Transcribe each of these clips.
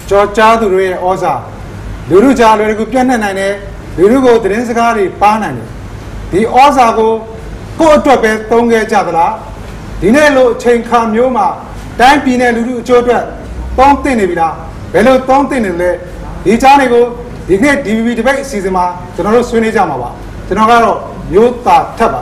ကြောကြားသူတွေရဲ့ဩဇာလူလူကြားလွယ်ကူပြန့်နှံ့နိုင်တယ်လူလူကိုသတင်းစကားတွေပါနိုင်တယ်ဒီဩဇာကိုကိုယ့်အတွက်ပဲသုံးခဲ့ကြသလားဒီနေ့လိုအချိန်ခါမျိုးမှာတိုင်းပြည်နယ်လူလူအကျိုးအတွက်သုံးသင့်နေပြီလားဘယ်လိုသုံးသင့်နေလဲဒီကြားတွေကိုဒီနေ့ DVB debate အစီအစဉ်မှာကျွန်တော်တို့ဆွေးနွေးကြမှာပါကျွန်တော်ကတော့မျိုးသားထပ်ပါ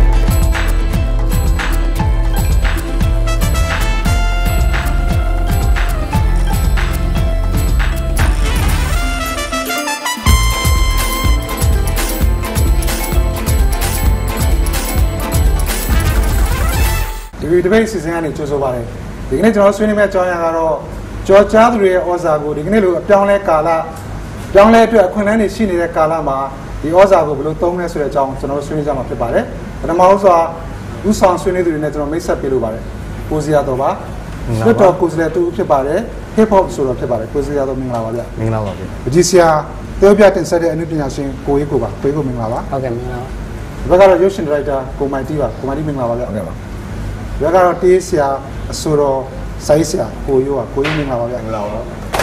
ဒီbase စီစဉ်ကနေကြိုးဆိုပါတယ်ဒီကနေ့ကျွန်တော်ဆွေးနွေးမယ့်အကြောင်းအရာကတော့ကြော်ကြားသူတွေရဲ့ဩဇာကိုဒီကနေ့လိုအပြောင်းလဲကာလပြောင်းလဲအတွက်အခွင့်အလမ်းတွေရှိနေတဲ့ကာလမှာဒီဩဇာကိုဘယ်လိုသုံးလဲဆိုတဲ့အကြောင်းကျွန်တော်ဆွေးနွေးကြမှာဖြစ်ပါတယ်ပထမဆုံးဥဆောင်ဆွေးနွေးသူတွေနဲ့ကျွန်တော်မိတ်ဆက်ပေးလိုပါတယ်ကိုစီယာတော်ပါလွတ်တော်ကိုစီယာတူဖြစ်ပါတယ် hip hop ဆိုတော့ဖြစ်ပါတယ်ကိုစီယာတော်မင်္ဂလာပါဗျမင်္ဂလာပါဗျပကြီးဆရာပြောပြတင်ဆက်တဲ့အနုပညာရှင်ကိုရေးကိုပါကိုရေးကိုမင်္ဂလာပါဟုတ်ကဲ့မင်္ဂလာပါဒီဘက်ကတော့ရုပ်ရှင်ဒါရိုက်တာကိုမိုင်တီပါကိုမိုင်တီမင်္ဂလာပါဗျဟုတ်ကဲ့ပါဘယ်ကတော့တေးဆရာအဆိုတော်စိုင်းဆရာကိုရိုးကကိုရိုးမင်္ဂလာပါဗျာမင်္ဂလာပါ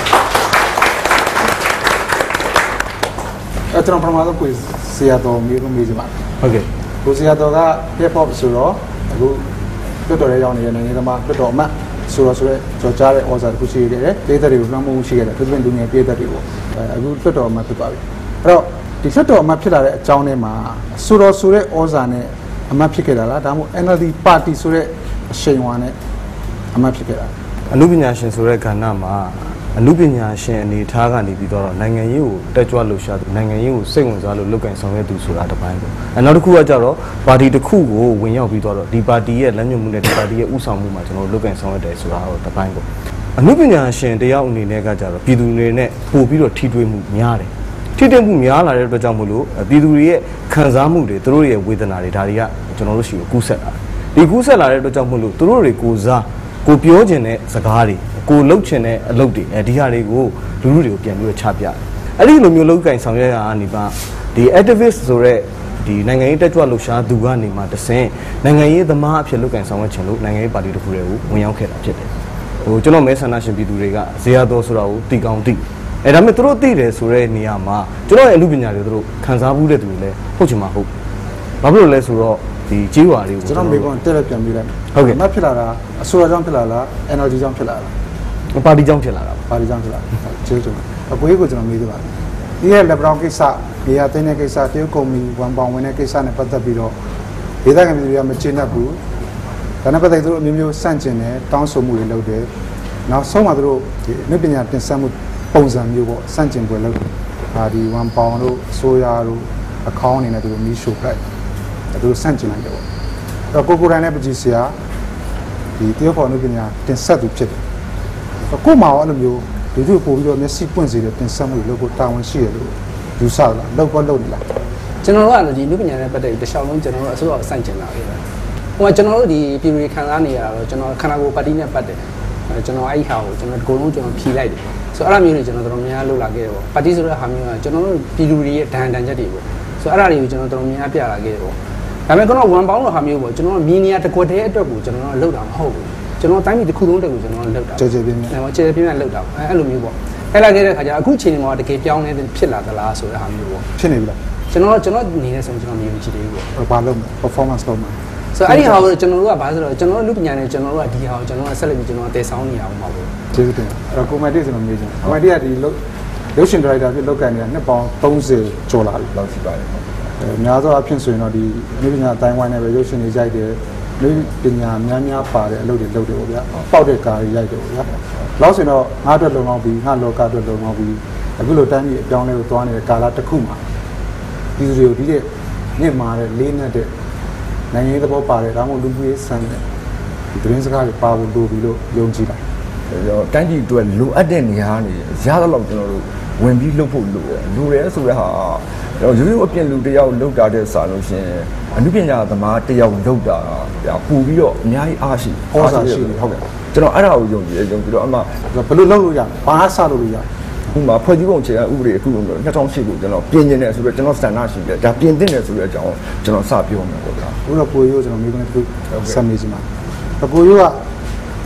အဲ့ကျွန်တော်ပထမဆုံးကိုဆရာတော်မျိုးကိုမေးချင်ပါတယ်ဟုတ်ကဲ့ကိုဆရာတော်က hip hop ဆိုတော့အခုလွတ်တော်ရဲရောက်နေတဲ့နိုင်ငံသမားလွတ်တော်အမတ်ဆိုတော့ကြော်ကြားတဲ့ဩဇာတစ်ခုရှိခဲ့တယ်ပြည်သက်တွေကိုလွှမ်းမိုးမှုရှိခဲ့တယ်သူတို့လူငယ်ပြည်သက်တွေကိုအခုလွတ်တော်အမတ်ဖြစ်သွားပြီအဲ့တော့ဒီလွတ်တော်အမတ်ဖြစ်လာတဲ့အကြောင်းထဲမှာဆိုတော့ဆိုတဲ့ဩဇာနဲ့အမတ်ဖြစ်ခဲ့တာလားဒါမှမဟုတ် NLD ပါတီဆိုတဲ့အရှိန်အဝါနဲ့အမတ်ဖြစ်ခဲ့တာအနုပညာရှင်ဆိုတဲ့ကဏ္ဍမှာအနုပညာရှင်အနေထားကနေပြီးတော့နိုင်ငံရေးကိုတက်ကြွလှုပ်ရှားသူနိုင်ငံရေးကိုစိတ်ဝင်စားလို့လုပ်ကင်ဆောင်ရွက်သူဆိုတာတစ်ပိုင်းပေါ့နောက်တစ်ခုကကြတော့ပါတီတစ်ခုကိုဝင်ရောက်ပြီးတော့ဒီပါတီရဲ့လမ်းညွှန်မှုနဲ့ဒီပါတီရဲ့ဥဆောင်မှုမှာကျွန်တော်လုပ်ကင်ဆောင်ရွက်တယ်ဆိုတာတော့တစ်ပိုင်းပေါ့အနုပညာရှင်တယောက်အနေနဲ့ကကြတော့ပြည်သူတွေနဲ့ပို့ပြီးတော့ထိတွေ့မှုများတယ်ထိတွေ့မှုများလာတဲ့အတွက်ကြောင့်မို့လို့ပြည်သူတွေရဲ့ခံစားမှုတွေသူတို့ရဲ့ဝေဒနာတွေဒါတွေကကျွန်တော်တို့ရှိကိုကူးဆက်လာဒီကူးဆက်လာတဲ့အတွက်ကြောင့်မို့လို့သူတို့တွေကိုစားကိုပြောချင်တဲ့စကားတွေကိုလှုပ်ချင်တဲ့အလုပ်တွေဒီဟာတွေကိုလူလူတွေကိုပြန်ပြီးတော့ချပြတယ်အဲ့ဒီလိုမျိုးလောက်ကင်ဆောင်ရွက်ရတာနေပါဒီ activist ဆိုတဲ့ဒီနိုင်ငံရေးတက်ကြွလှုပ်ရှားသူကနေမှတဆင့်နိုင်ငံရေးသမားအဖြစ်လောက်ကင်ဆောင်ရွက်ချင်လို့နိုင်ငံရေးပါတီတစ်ခုတည်းကိုဝင်ရောက်ခဲ့တာဖြစ်တယ်ဟိုကျွန်တော်မဲဆန္ဒရှင်ပြည်သူတွေကဇေယျတော်ဆိုတာကိုတီကောင်းတီဒါပေမဲ့သူတို့သိတယ်ဆိုတဲ့နေရာမှာကျွန်တော်ရဲ့အမှုပညာတွေသူတို့ခံစားမှုတဲ့သူတွေလည်းဟုတ်ချင်မှာဟုတ်ဘာဖြစ်လို့လဲဆိုတော့ဒီကြေးဝါတွေကိုကျွန်တော်မေကွန်တက်လက်ပြန်ပြီးလိုက်ဟုတ်ကဲ့မဖြစ်လာတာအစိုးရကြောင့်ဖြစ်လာလား NLD ကြောင့်ဖြစ်လာလားပါတီကြောင့်ဖြစ်လာတာပါတီကြောင့်ဖြစ်လာကျေးဇူးအကိုကြီးကိုကျွန်တော်မေးသေးပါတယ်ဒီရဲ့လက်ပတောင်ကိစ္စဒီဟာတင်းတဲ့ကိစ္စတရုတ်ကုမ္ပဏီဝန်ပေါင်ဝင်တဲ့ကိစ္စနဲ့ပတ်သက်ပြီးတော့ဒေသခံပြည်သူတွေကမကျေနပ်ဘူးဒါနဲ့ပတ်သက်သူတို့အမျိုးမျိုးစန့်ကျင်တယ်တောင်းဆိုမှုတွေလုပ်တယ်နောက်ဆုံးမှသူတို့ဒီအနုပညာတင်ဆက်မှုပုံစံမျိုးပေါ့စန့်ကျင်ပွဲလုပ်တယ်ဒါဒီဝန်ပေါင်တို့အစိုးရတို့အကောင့်အနေနဲ့သူတို့မီးရှို့လိုက်သူတို့စန့်ကျင်လိုက်တယ်ပေါ့အဲ့တော့ကိုတိုင်းနဲ့ပကြီးဆရာဒီတရုတ်ပေါ်အနုပညာတင်ဆက်သူဖြစ်တယ်ကိုမှာအဲ့လိုမျိုးဒီလိုပို့ပြီးတော့မျက်စိပွင့်စေတဲ့တင်ဆက်မှုတွေလုပ်ဖို့တာဝန်ရှိတယ်လို့ယူဆလားလုပ်နေလားကျွန်တော်တို့ကဒီလူပညာနဲ့ပတ်သက်ပြီးတခြားလုံးကျွန်တော်တို့အစိုးရအဆိုင်ကျင်တာပဲဟိုကကျွန်တော်တို့ဒီပြည်ပြည်ခံစားနေရတာတော့ကျွန်တော်ခန္ဓာကိုယ်ပါတီနဲ့ပတ်သက်ကျွန်တော်အဲ့ဒီဟာကိုကျွန်တော်ဒီကုန်းလုံးကျွန်တော်ဖြီးလိုက်တယ်ဆိုတော့အဲ့လိုမျိုးတွေကျွန်တော်တို့များလုပ်လာခဲ့တယ်ပေါ့ပါတီဆိုတဲ့ဟာမျိုးကကျွန်တော်တို့ပြည်သူတွေရဲ့ဒဏ်ချက်တွေပေါ့ဆိုတော့အဲ့ဒါတွေကိုကျွန်တော်တို့များပြလာခဲ့တယ်ပေါ့ဒါပေမဲ့ကျွန်တော်ဝန်ပေါင်းတဲ့ဟာမျိုးပေါ့ကျွန်တော်မြင်းနေရတကွက်တဲ့အတွက်ကိုကျွန်တော်တို့လောက်တာမဟုတ်ဘူးကျွန်တော်တိုင်းပြည်တစ်ခုလုံးတက်ကိုကျွန်တော်တို့လောက်တာကျေပြင်းပြင်းကျေပြင်းပြင်းလောက်တာအဲ့လိုမျိုးပေါ့အဲ့လာခဲ့တဲ့ခါကျအခုချိန်မှာတကယ်ပြောင်းနေဖြစ်လာသလားဆိုတဲ့ဟာမျိုးပေါ့ဖြစ်နေပြီလားကျွန်တော်အနေနဲ့ဆိုကျွန်တော်မယုံကြည်သေးဘူးပေါ့ဘာလို့ performance လုပ်မှာဆိုအဲ့ဒီဟာကိုကျွန်တော်တို့ကဘာဆိုတော့ကျွန်တော်တို့လူပညာနဲ့ကျွန်တော်တို့ကဒီဟာကိုကျွန်တော်ကဆက်လက်ပြီးကျွန်တော်တည်ဆောင်းနေအောင်ပါပေါ့ကျေးဇူးတင်အဲ့တော့ကိုမိုင်တီကျွန်တော်မေးချင်ကိုမိုင်တီကဒီရုပ်ရှင်ဒါရိုက်တာဖြစ်လောက်ကန်နေတာနှစ်ပေါင်း30ကျော်လာပြီလောက်ရှိပါတယ်များသောအားဖြင့်ဆိုရင်တော့ဒီလူပညာအတိုင်းဝိုင်းနဲ့ပဲရုပ်ရှင်တွေရိုက်တယ်လူပညာများပါတဲ့အလုပ်တွေလုပ်တယ်ပေါ့ဗျာပေါက်တဲ့ကားတွေရိုက်တယ်ပေါ့ဗျာလောက်ဆိုရင်တော့ငါ့အတွက်လုံလောက်ပြီးငါလောကအတွက်လုံလောက်ပြီးအခုလိုတိုင်းပြည်အပြောင်းလဲကိုသွားနေတဲ့ကာလတစ်ခုမှာဒီလူတွေကိုဒီတဲ့မြင့်မာတဲ့လေးနဲ့တဲ့နိုင်ငံရေးသဘောပါတယ်ဒါမှမဟုတ်လူမျိုးရေးဆန်းတဲ့ဒီသတင်းစကားတွေပါဖို့လိုပြီးလို့ယုံကြည်တာတိုင်းပြည်အတွက်လိုအပ်တဲ့နေရာနေရတော့ကျွန်တော်တို့ဝင်ပြီးလုပ်ဖို့လိုတယ်ဆိုတဲ့ဟာရိုးရိုးအပြင်လူတယောက်လောက်တာတဲ့စာလို့ရှင်အနုပညာသမားတယောက်လောက်တာပူပြီးတော့အများကြီးအားရှိဩဇာရှိတယ်ဟုတ်ကဲ့ကျွန်တော်အဲ့ဒါကိုယုံကြည်ပြီးတော့အမှဘယ်လိုလုပ်လို့ရဘာစလုပ်လို့ရဥပမာဖွဲ့စည်းပုံအခြေခံဥပဒေအခု2008ကိုကျွန်တော်ပြင်နေတယ်ဆိုတော့ကျွန်တော်စံနာရှိတယ်ဒါပြင်တင်တယ်ဆိုတဲ့အကြောင်းကျွန်တော်စပြောမှာပေါ့ဗျာဘုရားကိုရိုးကျွန်တော်မိခွန်းတစ်ခုဆက်နေစီမှာကိုရိုးက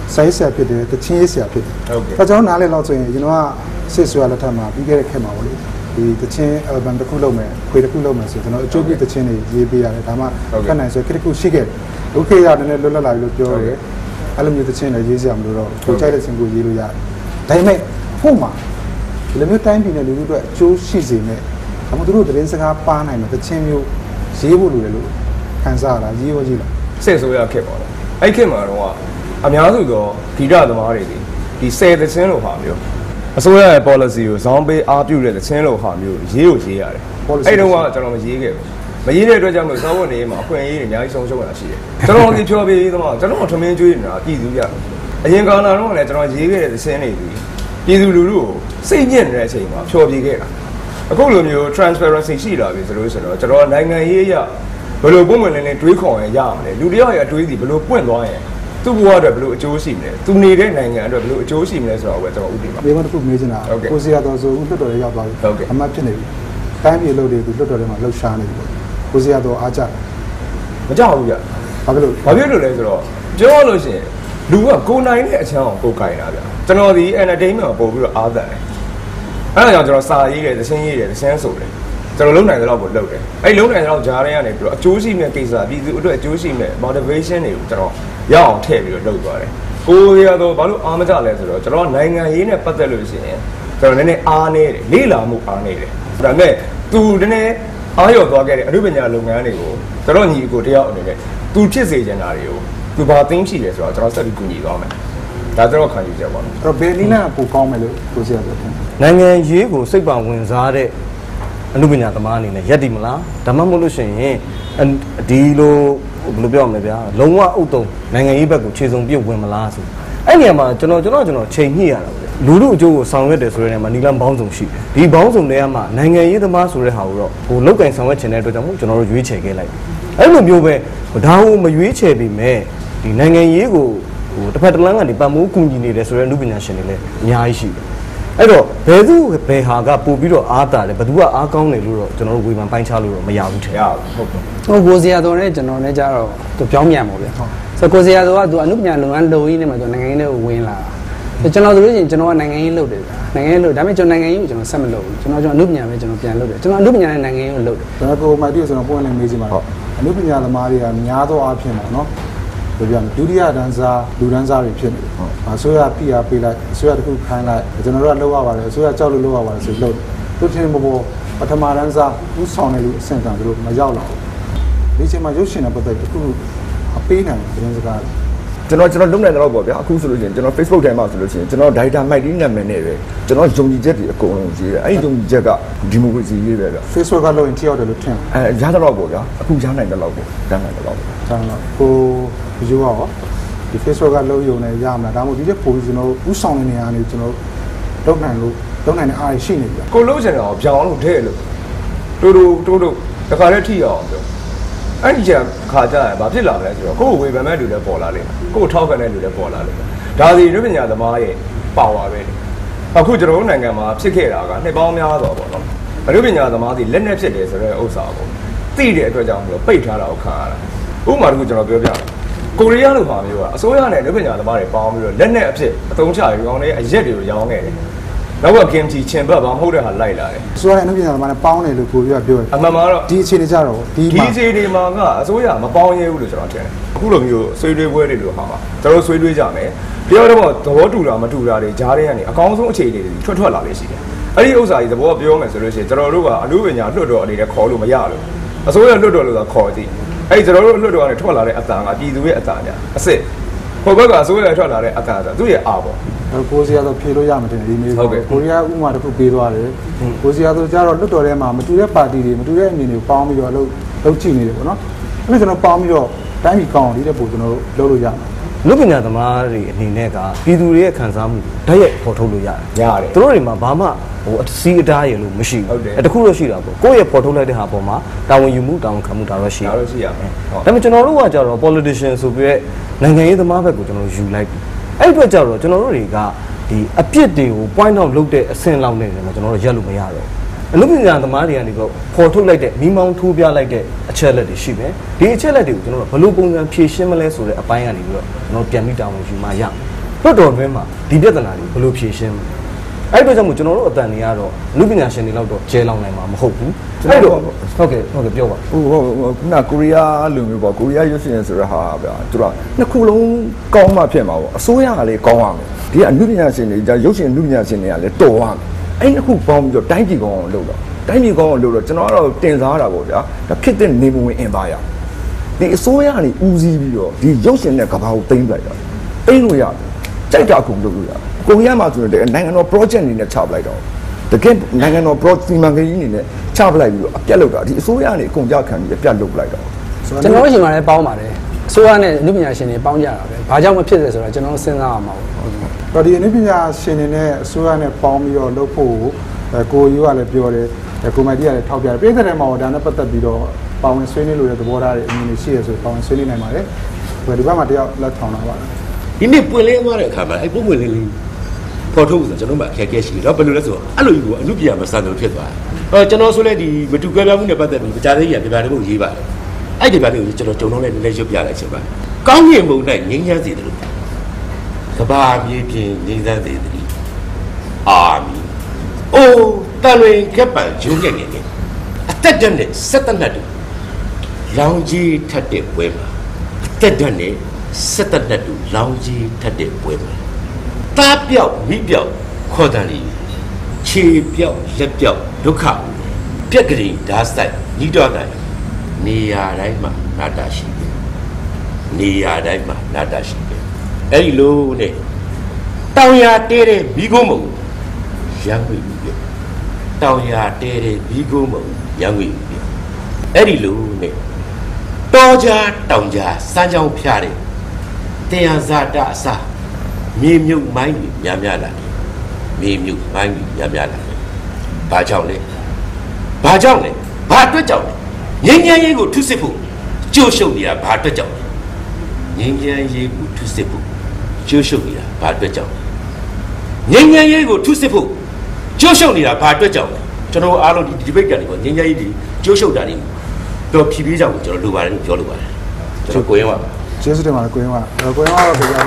စာရေးဆရာဖြစ်တယ်တချင်းရေးဆရာဖြစ်တယ်။ကျွန်တော်နားလေလောက်ဆိုရင်ကျွန်တော်ကစစ်ဆွေလက်ထက်မှာပြီးခဲ့တဲ့ခေတ်မှာပေါ့လေဒီတချင်း album တစ်ခုလုပ်မယ်ခွေတစ်ခုလုပ်မယ်ဆိုကျွန်တော်အကျိုးပြတချင်းတွေရေးပေးရတယ်ဒါမှခက်နိုင်ဆိုခက်တစ်ခုရှိခဲ့တယ်။ဒုက္ခရတယ်လည်းလွတ်လပ်လာပြီလို့ပြောရတယ်။အဲ့လိုမျိုးတချင်းတွေရေးစရာမလိုတော့ကိုကြိုက်တဲ့ချင်းကိုရေးလို့ရတယ်။ဒါပေမဲ့ဖို့မှာဒီလိုမျိုးတိုင်းပြည်နဲ့လူတို့အတွက်အကျိုးရှိစေမဲ့ဒါမှမဟုတ်သူတို့သတင်းစကားပါနိုင်မယ်တချင်းမျိုးရေးဖို့လိုတယ်လို့ခံစားရတာရေးရောရေးလားစစ်ဆိုရခက်ပါတော့အဲ့ခက်မှာတော့အများစုသောဂီတသမားတွေဒီ10သချင်းလို့ဟာမျိုးအစိုးရရဲ့ policy ကိုဇောင်းပေးအားပြုတဲ့သချင်းလို့ဟာမျိုးရေးကိုရေးရတယ်အဲ့တော့ကျွန်တော်မရေးခဲ့ဘူးမရေးတဲ့အတွက်ကြောင့်လို့စောဝတ်နေမှာအခွင့်အရေးတွေအများကြီးဆုံးရှုံးရတာရှိတယ်ကျွန်တော်ဒီဖြောပေးသမားကျွန်တော်ထမင်းကျွေးနေတာပြည်သူပြအရင်ကောင်လာတော့လည်းကျွန်တော်ရေးခဲ့တဲ့သချင်းတွေပြည်သူလူထုကိုစိတ်ညစ်နေတဲ့အချိန်မှာဖြောပေးခဲ့တာအခုလိုမျိုး transparency ရှိလာပြီဆိုလို့ဆိုတော့ကျွန်တော်နိုင်ငံရေးအရဘယ်လိုပုံမှန်လေးတွေးခေါ်ရင်ရမလဲလူတယောက်ရဲ့အတွေးစီဘယ်လိုပွင့်သွားရင်သူ့ဘဝအတွက်ဘယ်လိုအကျိုးရှိမလဲသူနေတဲ့နိုင်ငံအတွက်ဘယ်လိုအကျိုးရှိမလဲဆိုတော့ပဲကျွန်တော်ဥပဒေပါဒီမှာတစ်ခုမေးချင်တာကိုစီရတော်ဆိုဦးလွတ်တော်ရဲ့ရောက်သွားပြီအမှတ်ဖြစ်နေပြီတိုင်းပြည်လို့တွေကိုလွတ်တော်ထဲမှာလှုပ်ရှားနေပြီကိုစီရတော်အားကြမကြောက်ဘူးဗျဘာဖြစ်လို့လဲဆိုတော့ပြောလို့ရှိရင်လူကကိုနိုင်တဲ့အချမ်းအောင်ကိုကင်တာဗျကျွန်တော်ဒီ entertainment ကိုပို့ပြီးတော့အားသက်တယ်အဲ့ဒါကြောင့်ကျွန်တော်စာရေးတယ်သင်းရေးတယ်သင်းဆိုတယ်ကျွန်တော်လုံနိုင်တဲ့လောက်ကိုလုပ်တယ်အဲ့လုံနိုင်တဲ့လောက်ဂျားတွေကနေပြီးတော့အကျိုးရှိမဲ့ကိစ္စပြည်သူအတွက်အကျိုးရှိမဲ့ motivation တွေကိုကျွန်တော်ရအောင်ထည့်ပြီးတော့လုပ်သွားတယ်ကိုရတော့ဘာလို့အားမကြလဲဆိုတော့ကျွန်တော်နိုင်ငံရေးနဲ့ပတ်သက်လို့ရှိရင်ကျွန်တော်နည်းနည်းအားနေတယ်လေ့လာမှုအားနေတယ်ဒါပေမဲ့သူနည်းနည်းအားရော့သွားခဲ့တဲ့အမှုပညာလုပ်ငန်းတွေကိုကျွန်တော်ညီကိုတယောက်အနေနဲ့သူဖြစ်စေချင်တာတွေကိုသူဘာသိရှိလဲဆိုတော့ကျွန်တော်ဆက်ပြီးကူညီသွားမယ်ဒါတော့ခံယူကြပါမယ်အဲ့တော့ဘယ်နည်းနဲ့ပိုကောင်းမယ်လို့ကိုစီရပြောတယ်နိုင်ငံရေးကိုစိတ်ပါဝင်စားတဲ့အမှုပညာသမားအနေနဲ့ရက်တည်မလားဒါမှမဟုတ်လို့ရှိရင်ဒီလိုဘယ်လိုပြောရမလဲဗျာလုံးဝအုပ်တုံနိုင်ငံရေးဘက်ကိုခြေစုံပြုတ်ဝင်မလားဆိုအဲ့နေရာမှာကျွန်တော်ချိန်ညှိရတာဗျလူလူအကျိုးကိုဆောင်ရွက်တယ်ဆိုတဲ့နေရာမှာနီလန်ဘောင်းစုံရှိတယ်ဒီဘောင်းစုံတွေကမှနိုင်ငံရေးသမားဆိုတဲ့ဟာကိုတော့ဟိုလောက်ကင်ဆောင်ရွက်ခြင်းတဲ့အတွက်ကြောင့်မို့ကျွန်တော်တို့ရွေးချယ်ခဲ့လိုက်အဲ့လိုမျိုးပဲဒါကိုမရွေးချယ်ပြီးမဲ့ဒီနိုင်ငံရေးကိုဟိုတစ်ဖက်တစ်လမ်းကနေပတ်မိုးကူညီနေတယ်ဆိုတဲ့အမှုပညာရှင်တွေလည်းအများကြီးရှိတယ်အဲ့တော့ဘယ်သူဘယ်ဟာကပို့ပြီးတော့အားတာလဲဘယ်သူကအားကောင်းတယ်လို့တော့ကျွန်တော်တို့ဝေဖန်ပိုင်းခြားလို့တော့မရဘူးထင်ရဟုတ်ကဲ့ဟိုကိုစီယာတော်နဲ့ကျွန်တော်လည်းကြတော့သူပြောင်းပြန်ပါဗျာဆိုကိုစီယာတော်ကသူအမှုပညာလုပ်ငန်းလုပ်ရင်းနဲ့မှသူနိုင်ငံရေးနဲ့ဝင်လာတာကျွန်တော်ဆိုလို့ရှိရင်ကျွန်တော်ကနိုင်ငံရေးလုပ်တယ်နိုင်ငံရေးလုပ်ဒါပေမဲ့ကျွန်တော်နိုင်ငံရေးကိုကျွန်တော်ဆက်မလုပ်ဘူးကျွန်တော်အမှုပညာပဲကျွန်တော်ပြန်လုပ်တယ်ကျွန်တော်အမှုပညာနဲ့နိုင်ငံရေးကိုလုပ်တယ်ဒါကိုမိုက်တီဆိုတော့ပွင့်လင်းမေးချင်ပါတယ်အမှုပညာသမားတွေကများသောအားဖြင့်ပေါ့နော်ဘယ်ပြောမလဲဒုတိယတန်းစားလူတန်းစားတွေဖြစ်နေတယ်။အစိုးရဖိအားပေးလိုက်အစိုးရတခုခိုင်းလိုက်ကျွန်တော်တို့ကလောက်ရပါတယ်အစိုးရကြောက်လို့လောက်ရပါတယ်ဆိုလို့သူထင်ပေါ်ပထမတန်းစားဦးဆောင်နေလို့အဆင့်တန်းသူတို့မရောက်လာဘူး။ဒီချိန်မှာရုပ်ရှင်နဲ့ပတ်သက်ပြီးတခုအပေးနိုင်တဲ့စကားကျွန်တော်လုံနိုင်တော့ပေါ့ဗျာအခုဆိုလို့ရှိရင်ကျွန်တော် Facebook ထဲမှာဆိုလို့ရှိရင်ကျွန်တော် data မိုက်တီးနာမည်နဲ့ပဲကျွန်တော်ယုံကြည်ချက်တွေအကုန်လုံးရေးတယ်အဲ့ဒီယုံကြည်ချက်ကဒီမိုကရေစီရေးပဲဗျာ Facebook ကလို့ရင်ထိရောက်တယ်လို့ထင်ရတော့ပေါ့ဗျာအခုရနိုင်တယ်လို့ပေါ့ရနိုင်တယ်လို့ဒါတော့ကိုယူရောဒီ Facebook ကလုံးယုံနေရမှာဒါမှမဟုတ်ဒီချက်ပို့ပြီးကျွန်တော်ဥဆောင်နေနေရနေကျွန်တော်လုပ်နိုင်တဲ့အားရှိနေပြီကိုလုံးချင်တော့ပြောင်းလို့ထဲလို့တိုးတခါတည်းထိအောင်ပြောအဲ့ဒီချက်ခါကြရဘာဖြစ်လာမလဲဆိုတော့ကိုယ်ဝေဖန်မဲ့လူတွေပေါ်လာလိမ့်မယ်ကိုယ်ထောက်ခံတဲ့လူတွေပေါ်လာလိမ့်မယ်ဒါစီလူပညာသမားရဲ့ပါဝါပဲအခုကျွန်တော်တို့နိုင်ငံမှာဖြစ်ခဲ့တာကနှစ်ပေါင်းများစွာပေါ့နော်လူပညာသမားတွေလက်နဲ့ဖြစ်တယ်ဆိုတဲ့ဥစ္စာကိုသိတဲ့အတွက်ကြောင့်မလို့ပိတ်ထားတာကိုခံရတာဥပမာတစ်ခုကျွန်တော်ပြောပြမယ်ကိုရီးယားလိုပါမျိုးကအစိုးရနဲ့လူပညာသမားတွေပေါင်းပြီးတော့လက်နဲ့အဖြစ်အသုံးချရောင်းနေအရက်တွေကိုရောင်းခဲ့တယ်နောက်ကကင်ဂျီချင်ဘတ်ဘာမဟုတ်တဲ့ဟာလိုက်လာတယ်အစိုးရနဲ့လူပညာသမားနဲ့ပေါင်းတယ်လို့ကိုရီးယားပြောတယ်အမှန်မှာတော့ဒီအခြေအနေကြတော့ဒီအခြေအနေမှာကအစိုးရမပေါင်းရဲဘူးလို့ကျွန်တော်ထင်တယ်အခုလိုမျိုးဆွေးနွေးပွဲတွေလို့ဟာမှာကျွန်တော်ဆွေးနွေးကြမယ်တယောက်တော့သဘောတူတာမတူတာတွေကြားထဲကနေအကောင်းဆုံးအခြေအနေတွေထွက်လာလေးရှိတယ်အဲ့ဒီဥစ္စာကြီးသဘောပြောမယ်ဆိုလို့ရှိရင်ကျွန်တော်တို့ကအလူပညာလွှတ်တော်အနေနဲ့ခေါ်လို့မရလို့အစိုးရလွှတ်တော်လို့သာခေါ်ကြည့်အဲ့ကျွန်တော်တို့လွှတ်တော်ကနေထွက်လာတဲ့အတန်ကပြည်သူရဲ့အတန်ညာအစ်စ်ဟိုဘက်ကအစိုးရထွက်လာတဲ့အတန်ဆိုသူ့ရဲ့အာပေါ့ကိုစီယာတော့ဖြေလို့ရမှာတင်ဒီမျိုးကိုရီးယားဥမာတစ်ခုပေးသွားတယ်ကိုစီယာဆိုကြတော့လွတ်တော်ထဲမှာမတူတဲ့ပါတီတွေမတူတဲ့အမြင်တွေပေါင်းပြီးတော့လုပ်ကြည့်နေတယ်ပေါ့နော်အဲ့ဒါကျွန်တော်ပေါင်းပြီးတော့တိုင်းပြည်ကောင်းအောင်ဒီတဲ့ပုံကျွန်တော်တို့လုပ်လို့ရမှာလူပညာသမားတွေအနေနဲ့ကပြည်သူတွေရဲ့ခံစားမှုဓာတ်ရိုက်ပေါ်ထုတ်လို့ရတယ်သူတို့တွေမှာဘာမှဟိုအစီအတားရလို့မရှိဘူးတခုတော့ရှိတာပေါ့ကိုယ့်ရဲ့ပေါ်ထုတ်လိုက်တဲ့ဟာပေါ်မှာတာဝန်ယူမှုတာဝန်ခံမှုဒါတော့ရှိရမယ်ဒါပေမဲ့ကျွန်တော်တို့ကကြတော့ politician ဆိုပြီးတဲ့နိုင်ငံရေးသမားဘက်ကိုကျွန်တော်ယူလိုက်ပြီအဲ့အတွက်ကြတော့ကျွန်တော်တို့တွေကဒီအပြစ်တွေကို point out လုပ်တဲ့အဆင့်လောက်နဲ့ကျွန်တော်တို့ရက်လို့မရတော့အလုပ်ပညာသမားတွေကနေတော့ပေါ်ထုတ်လိုက်တဲ့မိမောင်းထိုးပြလိုက်တဲ့အချက်လက်တွေရှိမယ်ဒီအချက်လက်တွေကိုကျွန်တော်တို့ဘယ်လိုပုံစံဖြည့်ရှင်းမလဲဆိုတဲ့အပိုင်းကနေပြီးတော့ကျွန်တော်ပြန်ပြီးတောင်းယူမှရမယ်လွတ်တော်တွင်းမှာဒီပြဿနာတွေဘယ်လိုဖြေရှင်းမလဲအဲ့တော့ကြောင့်မို့ကျွန်တော်တို့အတန်တွေကတော့လူပညာရှင်တွေလောက်တော့ကျဲလောင်နိုင်မှာမဟုတ်ဘူးအဲ့တော့ဟုတ်ကဲ့ပြောပါခုနကိုရီးယားလူမျိုးပေါ့ကိုရီးယားရုပ်ရှင်ဆိုတဲ့ဟာဗျာသူကနှစ်ခုလုံးကောင်းမှဖြစ်မှာပေါ့အစိုးရကလည်းကောင်းရမယ်ဒီကအနုပညာရှင်တွေဒါရုပ်ရှင်အနုပညာရှင်တွေကလည်းတော်ရမယ်အဲ့နှစ်ခုပေါင်းပြီးတော့တိုင်းပြည်ကောင်းအောင်လုပ်တော့တိုင်းပြည်ကောင်းအောင်လုပ်တော့ကျွန်တော်ကတော့တင်စားတာပေါ့ဗျာဒါခစ်တဲ့နေမဝင်အင်ပါရဒီအစိုးရကနေဦးစီးပြီးတော့ဒီရုပ်ရှင်နဲ့ကဘာကိုသိမ်းပလိုက်တာသိမ်းလို့ရတယ်ကြိုက်တာကုန်လုပ်လို့ရတယ်ကိုရီးယားမှာဆိုရင်နိုင်ငံတော် project အနေနဲ့ချပလိုက်တော့တကယ်နိုင်ငံတော် project စီမံကိန်းအနေနဲ့ချပလိုက်ပြီးတော့အပြတ်လုပ်တာဒီအစိုးရကနေအကုန်ကြခံပြီးအပြတ်လုပ်လိုက်တော့ကျွန်တော်တို့ရှင်မှာလည်းပေါင်းပါတယ်အစိုးရနဲ့လူပညာရှင်တွေပေါင်းကြတာပဲဘာကြောင့်မဖြစ်လဲဆိုတော့ကျွန်တော်တို့စဉ်းစားရမှာပေါ့ဒီအနုပညာရှင်တွေနဲ့အစိုးရနဲ့ပေါင်းပြီးတော့လုပ်ဖို့ကိုယူကလည်းပြောတယ်ကိုမိုက်တီကလည်းထောက်ပြတယ်ပြည်သက်တယ်မှာဒါနဲ့ပတ်သက်ပြီးတော့ပါဝင်ဆွေးနွေးလို့ရတဲ့သဘောထားတွေအမြင်တွေရှိရဆိုပါဝင်ဆွေးနွေးနိုင်ပါတယ်ဒီဘက်မှာတယောက်လက်ထောင်လာပါလားဒီနေ့ပွင့်လင်းသွားတဲ့အခါမှာအဲ့ပုံပွင့်လင်းလေးပေါ်ထုတ်ဆိုကျွန်တော်မှအခက်အခဲရှိတယ်တော့ဘယ်လိုလဲဆိုတော့အဲ့လိုကြီးကအမှုပြမစံလို့ဖြစ်သွားတယ်ကျွန်တော်ဆိုလဲဒီမတူကွဲပြားမှုနဲ့ပတ်သက်ပြီးကြားသေးရပြပြတဲ့ပုံရေးပါတယ်အဲ့ဒီပြတဲ့ကိုကျွန်တော်ဂျုံလုံးနဲ့နည်းနည်းရုပ်ပြလိုက်ချင်ပါကောင်းကင်ဘုံ၌ငြိမ်းချမ်းစေတယ်လို့ကဘာမြေပြင်ငြိမ်းချမ်းစေတယ်အာမင်အိုးတန်လွင်ကပ်ပံဂျုံငယ်ငယ်အသက်တက်နဲ့ဆက်တနတ်တို့လောင်ကြီးထတ်တဲ့ပွဲမှာအသက်တက်နဲ့ဆက်တနတ်တို့လောင်ကြီးထတ်တဲ့ပွဲမှာတားပြောက်မိပြောက်ခေါ်တန်လီခြေပြောက်လက်ပြောက်ဒုက္ခပြက်ကလေးဓာတ်ဆိုင်ညီတော်တိုင်းနေရာတိုင်းမှာနာတာရှိတယ်နေရာတိုင်းမှာနာတာရှိတယ်အဲ့ဒီလိုနဲ့တောင်ရတဲတဲ့မိကုံးမုံရံွေပြတောင်ရတဲတဲ့မိကုံးမုံရံွေပြအဲ့ဒီလိုနဲ့တော်ကြတောင်ကြစမ်းချောင်းဖျားတယ်တရားဇာတအစားမြေမြုပ်မိုင်းများများလာတယ်မြေမြုပ်မိုင်းများများလာတယ်ဘာကြောင့်လဲဘာအတွက်ကြောင့်လဲငြိမ်းချမ်းရေးကိုထုစစ်ဖို့ကြိုးရှုပ်နေတာဘာအတွက်ကြောင့်လဲငြိမ်းချမ်းရေးကိုထုစစ်ဖို့ကြိုးရှုပ်နေတာဘာအတွက်ကြောင့်လဲငြိမ်းချမ်းရေးကိုထုစစ်ဖို့ကြိုးရှုပ်နေတာဘာအတွက်ကြောင့်လဲကျွန်တော်အားလုံးဒီ debate ကနေပေါ့ငြိမ်းချမ်းရေးဒီကြိုးရှုပ်တာတွေတော့ဖြည်းဖြည်းကြောင့်ကျွန်တော်လိုပါတယ်လို့ပြောလိုပါတယ်ကျွန်တော်ကိုရင်ပါကျေးဇူးတင်ပါတယ်ကိုရင်ကတော့ကိုရင်ကပြော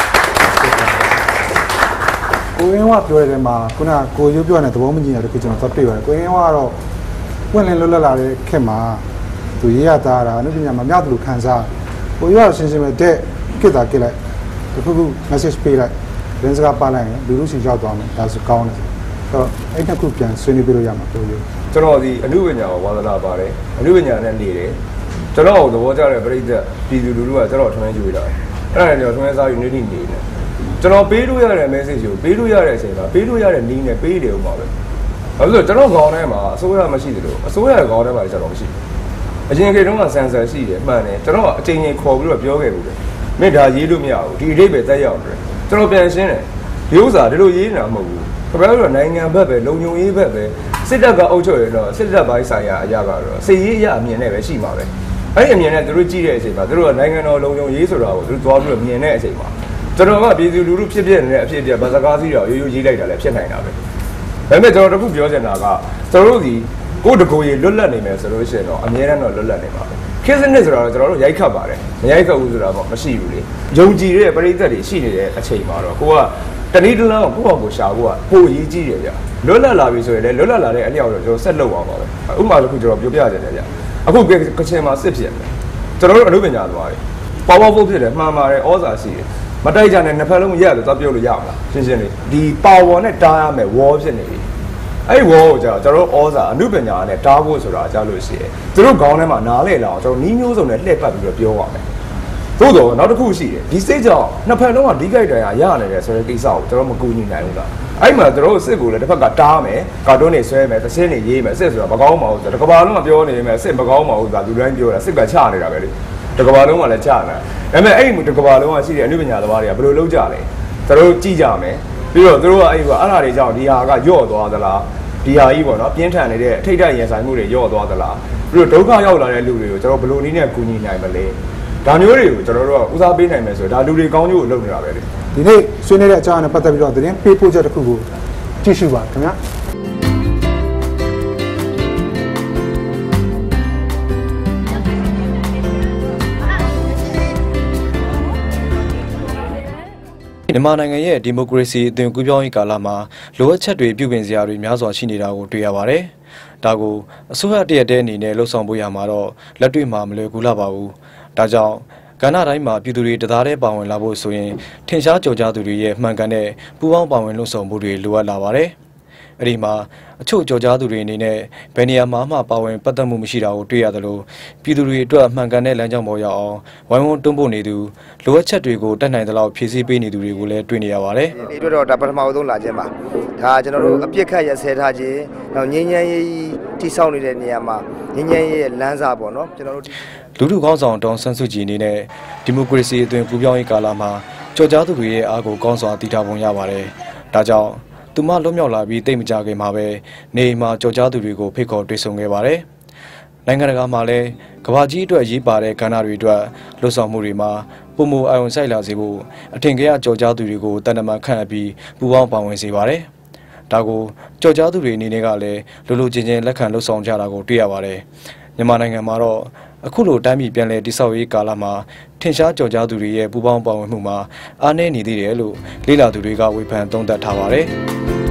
ရတဲ့မှာခုနကကိုရုပ်ပြောတဲ့သဘောမကြီးတာတခုကျွန်တော်သတ်ပြပါတယ်ကိုရင်ကတော့ပွင့်လင်းလွတ်လပ်လာတဲ့ခေတ်မှာသူရေးရသားတာအနုပညာမှာမြောက်သူခံစားကိုရုပ်ကတော့ရှင်းရှင်းပဲတဲ့ကိတာကိလိုက်တခုခု message ပေးလိုက်ရင်းစကားပါလိုက်ရင်လူလူစီရောက်သွားမယ်ဒါဆိုကောင်းတယ်ဆိုတော့အဲ့တစ်ခုပြန်ဆွေးနွေးပြလို့ရမှာကိုရုပ်ကျွန်တော်ဒီအနုပညာကိုဝါသနာပါတယ်အနုပညာနဲ့နေတယ်ကျွန်တော်သဘောကျတဲ့ပြိဿပြည်သူလူထုကကျွန်တော်ထွန်းကြွေးတာအဲ့ဒါနဲ့ထွန်းစားယူနေနေတယ်ကျွန်တော်ပေးလို့ရတဲ့ message ကိုပေးလို့ရတဲ့အချိန်မှာပေးလို့ရတဲ့နည်းနဲ့ပေးတယ်ဥပမာပဲဘာလို့လဲကျွန်တော်ခေါင်းထဲမှာအစိုးရမရှိသလိုအစိုးရရဲ့ခေါင်းထဲမှာကျွန်တော်မရှိအရင်ခေတ်တုန်းက sensor ရှိတယ်မှန်တယ်ကျွန်တော်အချိန်ချင်းခေါ်ပြီးတော့ပြောခဲ့ဘူးလေမင်းဒါရေးလို့မရဘူးဒီအတိတ်ပဲတက်ရောက်တယ်ကျွန်တော်ပြန်ရှင်းတယ်ဒီဥစ္စာဒီလိုရေးနေတာမဟုတ်ဘူးခင်ဗျားတို့နိုင်ငံဘက်ပဲလုံခြုံရေးဘက်ပဲစစ်တပ်ကအုပ်ချုပ်ရတော့စစ်တပ်ပိုင်းဆိုင်ရာအရာကတော့စစ်ရေးအရာအမြင်နဲ့ပဲရှိမှာပဲအဲ့ဒီအမြင်နဲ့သူတို့ကြည့်တဲ့အချိန်မှာသူတို့ကနိုင်ငံတော်လုံခြုံရေးဆိုတာကိုသူတို့သွားပြီးတော့မြင်တဲ့အချိန်မှာကျွန်တော်ကပြည်သူလူထုဖြစ်နေတဲ့အဖြစ်အပျက်ဗစကားစီးတော့ရိုးရိုးရေးလိုက်တာလည်းဖြစ်နိုင်တာပဲဒါပေမဲ့ကျွန်တော်တခုပြောချင်တာကကျွန်တော်တို့ဒီကိုယ့်တကူရေလွတ်လပ်နေမယ်ဆိုလို့ရှိရင်တော့အများနဲ့တော့လွတ်လပ်နေပါပဲခေတ်စနစ်ဆိုတော့ကျွန်တော်တို့ရိုက်ခတ်ပါတယ်မရိုက်ခတ်ဘူးဆိုတာတော့မရှိဘူးလေယုံကြည်တဲ့ပရိသတ်တွေရှိနေတဲ့အချိန်မှာတော့ကိုကတနည်းတလမ်းကိုယ့်ဘာကိုရှာဖို့ကပိုရေးကြည့်တယ်ဗျလွတ်လပ်လာပြီဆိုရင်လည်းလွတ်လပ်လာတဲ့အလျောက်တော့ကျွန်တော်ဆက်လုပ်အောင်ပါပဲဥပမာတစ်ခုကျွန်တော်ပြောပြချင်တယ်ဗျအခုကချင်မှာစစ်ဖြစ်တယ်ကျွန်တော်တို့အလုပ်ပညာသွားတယ်ပေါ်ပေါ်ဖို့ဖြစ်တယ်မှန်ပါတယ်ဩဇာရှိတယ်မတိုက်ကြနဲ့နှစ်ဖက်လုံးရက်လို့သွားပြောလို့ရမလားရှင်းရှင်းလေးဒီပါဝါနဲ့တားရမယ်ဝေါ်ဖြစ်နေပြီအဲ့ဒီဝေါ်ကိုကျွန်တော်ဩဇာအနုပညာနဲ့တားဖို့ဆိုတာကြားလို့ရှိရင်သူတို့ခေါင်းထဲမှာနားလေလာအောင်ကျွန်တော်နီးမျိုးစုံနဲ့လှည့်ပတ်ပြီးတော့ပြောပါမယ်သို့တော့နောက်တစ်ခုရှိတယ်ဒီစိတ်ကြောင့်နှစ်ဖက်လုံးကဒီကြိုက်တရားရနေတယ်ဆိုတဲ့ကိစ္စကိုကျွန်တော်မကူညီနိုင်ဘူးလားအဲ့မှာတို့စစ်ကိုလည်းတစ်ဖက်ကတားမယ်ကာတွန်းတွေဆွဲမယ်သင်းတွေရေးမယ်စစ်ဆိုတာမကောင်းပါဘူးဆိုတော့တကဘာလုံးကပြောနေမယ်စစ်မကောင်းပါဘူးဆိုတာလူတိုင်းပြောတာစစ်ကချနေတာပဲလေတကဘာလုံးကလည်းချနေတာဒါပေမဲ့အဲ့ဒီတကဘာလုံးကရှိတဲ့အနုပညာသမားတွေကဘယ်လိုလုပ်ကြလဲတို့ကြည့်ကြမယ်ပြီးတော့တို့ကအဲ့ဒါတွေကြောင့်ဒီဟာကညော့သွားသလားဒီဟာကြီးပေါ့နော်ပြင်းထန်နေတဲ့အထိတ်တန့်ရင်ဆိုင်မှုတွေညော့သွားသလားပြီးတော့ဒုက္ခရောက်လာတဲ့လူတွေကိုကျွန်တော်ဘယ်လိုနည်းနဲ့ကူညီနိုင်မလဲဒါမျိုးတွေကိုကျွန်တော်တို့ကဦးစားပေးနိုင်မယ်ဆိုတော့ဒါလူတွေကောင်းကျိုးကိုလုပ်နေတာပဲလေဒီနေ့ဆွေးနွေးတဲ့အကြောင်းအရာနဲ့ပတ်သက်ပြီးတော့သတင်းပေးပို့ချက်တစ်ခုကိုကြည့်ရှုပါခင်ဗျာမြန်မာနိုင်ငံရဲ့ဒီမိုကရေစီအသွင်ကူးပြောင်းရေးကာလမှာလိုအပ်ချက်တွေပြုပြင်စရာတွေများစွာရှိနေတာကိုတွေ့ရပါတယ်။ဒါကိုအစိုးရတရက်တည်းအနေနဲ့လှုပ်ဆောင်ဖို့ရမှာတော့လက်တွေ့မှာမလွယ်ကူလာပါဘူး။ဒါကြောင့်ကဏ္ဍတိုင်းမှာပြည်သူတွေတသားတည်းပါဝင်လာဖို့ဆိုရင်ထင်ရှားကြော်ကြားသူတွေရဲ့မှန်ကန်တဲ့ပူးပေါင်းပါဝင်လှုပ်ဆောင်မှုတွေလိုအပ်လာပါတယ်။အဲ့ဒီမှာအချို့ကြော်ကြားသူတွေအနေနဲ့ဘယ်နေရာမှာမှပါဝင်ပတ်သက်မှုမရှိတာကိုတွေ့ရသလိုပြည်သူတွေအတွက်မှန်ကန်တဲ့လမ်းကြောင်းပေါ်ရောက်အောင်ဝိုင်းဝန်းတွန်းပို့နေသူလိုအပ်ချက်တွေကိုတက်နိုင်သလောက်ဖြည့်ဆည်းပေးနေသူတွေကိုလည်းတွေ့နေရပါတယ်။ဒီအတွက်တော့ဒါပထမဆုံးလာခြင်းပါ။ဒါကျွန်တော်တို့အပြစ်ခတ်ရဆဲထားခြင်းနောက်ငြိမ်းချမ်းရေးတိစောက်နေတဲ့နေရာမှာငြိမ်းချမ်းရေးရဲ့လမ်းစာပေါ့နော်ကျွန်တော်တို့လူထုခေါင်းဆောင်ဒေါ်ဆန်းစုကြည်အနေနဲ့ဒီမိုကရေစီအသွင်ကူးပြောင်းရေးကာလမှာကြော်ကြားသူတွေရဲ့အားကိုကောင်းစွာတည်ထားပုံရပါတယ်။ဒါကြောင့်သူမလွတ်မြောက်လာပြီးတိတ်မကြခင်မှာပဲနေမှာကြော်ကြားသူတွေကိုဖိတ်ခေါ်တွေ့ဆုံခဲ့ပါတယ်။နိုင်ငံတကာမှာလည်းကမ္ဘာကြီးအတွက်ရေးပါတဲ့ကဏ္ဍတွေအတွက်လှုပ်ဆောင်မှုတွေမှာပုံမအယုံဆိုင်လာစေဖို့အထင်ကရကြော်ကြားသူတွေကိုတန်တမန်ခန့်အပ်ပြီးပူးပေါင်းပါဝင်စေပါတယ်။ဒါကိုကြော်ကြားသူတွေအနေနဲ့ကလည်းလူလူချင်းချင်းလက်ခံလှုပ်ဆောင်ကြတာကိုတွေ့ရပါတယ်။မြန်မာနိုင်ငံမှာတော့အခုလိုတိုင်းပြည်ပြန်လည်တည်ဆောက်ရေးကာလမှာထင်ရှားကြော်ကြားသူတွေရဲ့ပူးပေါင်းပါဝင်မှုမှာအားနည်းနေသေးတယ်လို့လေ့လာသူတွေကဝေဖန်သုံးသပ်ထားပါတယ်။